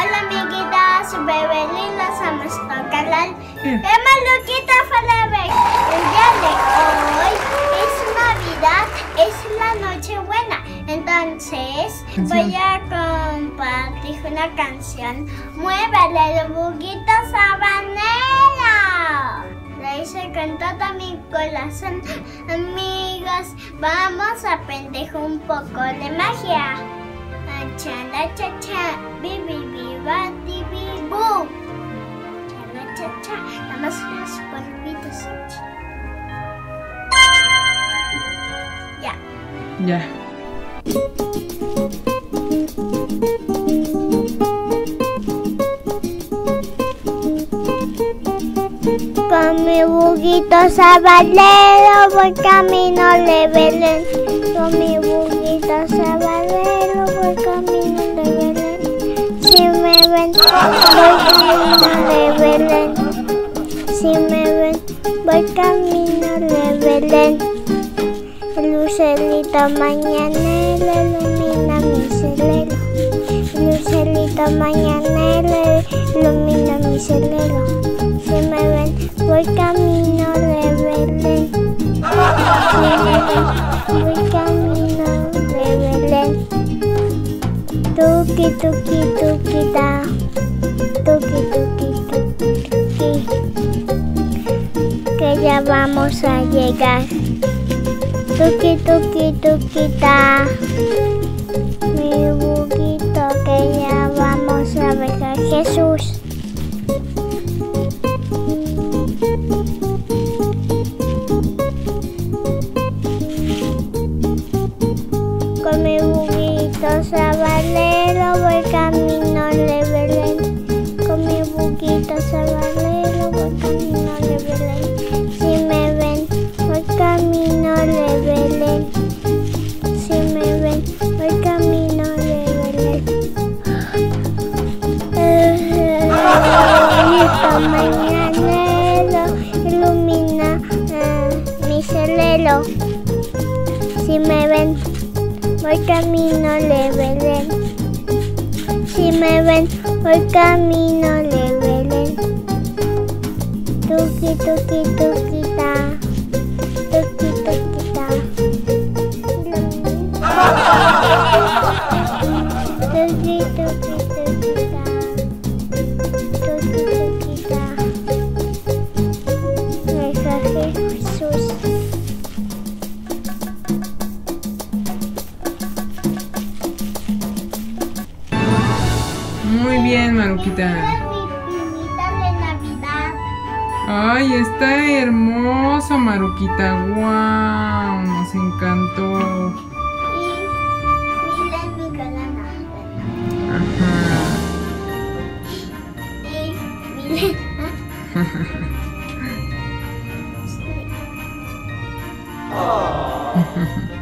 Hola amiguitas, Bebelín, los amos con canal. Maluquita Forever. El día de hoy es Navidad, es la Nochebuena. Entonces voy a compartir una canción. Muévele el buguito sabanero. La hice con todo mi corazón. Amigos, vamos a aprender un poco de magia. Chala cha cha, bi bi bi ba di bi bu. Chala cha cha, nada más los polvitos. Ya. Ya. Con mi buguito sabanero voy camino de Belén. Con mi buguito sabanero voy camino de Belén. Si me ven, voy camino de Belén. Si me ven, voy camino de Belén. El lucerito mañanero ilumina mi celero. El lucerito mañanero ilumina mi celero. Si me ven, voy camino de Belén. Si me ven, voy camino de Belén. Tuki, tuki, tuki, ta. Tuki, tuki, tuki, tuki. Que ya vamos a llegar. Tuki, tuki, tuki, ta. Mi buguito, que ya vamos a ver a Jesús. Con mi buguito sabanero voy camino de Belén. Con mi buguito sabanero voy camino de Belén. Si me ven, voy camino de Belén. Si me ven, voy camino de Belén. El buguito mañanero ilumina mi celero. Si me ven, voy camino de Belén. Si me ven, voy camino de Belén. Tuki, tuki, tuki, ta. Tuki, tuki, ta. Tuki, tuki, tuki, ta. Tuki, tuki, ta. Mensaje Jesús. Muy bien, Maruquita. Mi pinita de Navidad. Ay, está hermoso, Maruquita. Wow, nos encantó. Y miren mi corona. Ajá. Y miren. Ajá.